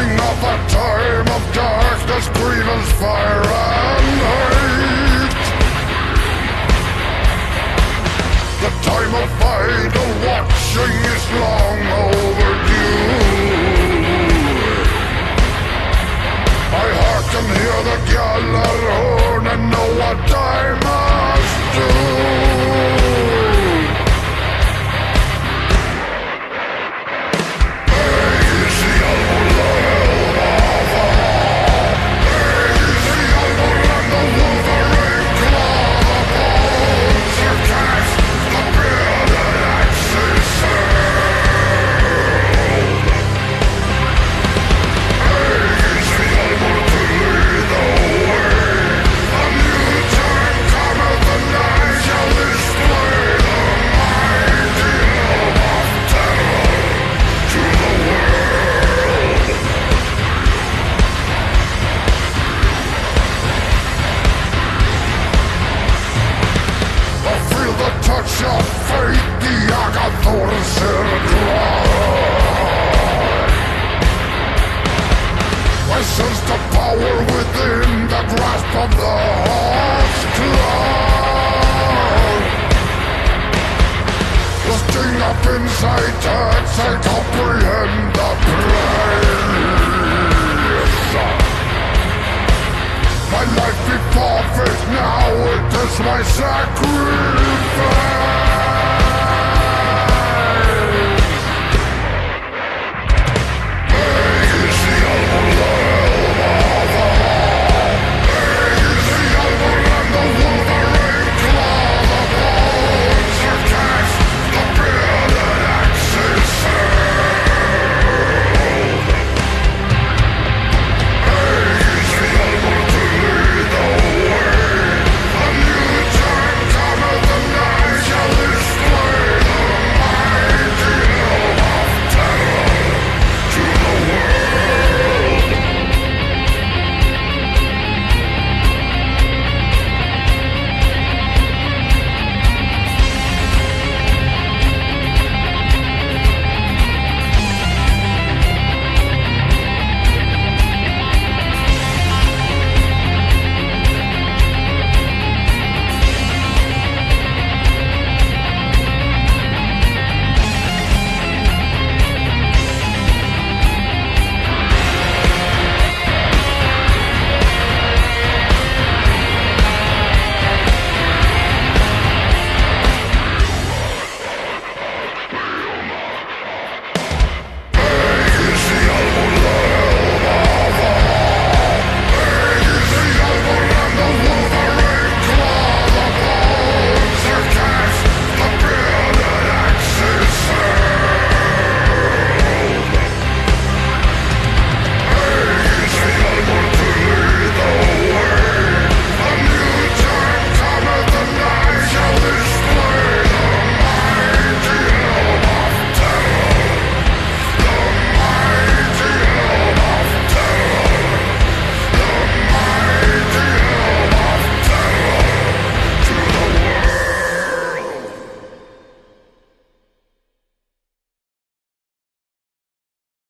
Speaking of a time of darkness, grievance, fire and hate, the time of idle watching is long overdue. My heart can hear the galler horn and know what I must do. Touch of fate, the Agathor's I sense the power within the grasp of the heart's cloud. The sting up inside hurts, I comprehend the place. My life be forfeit now, it is my sacrifice.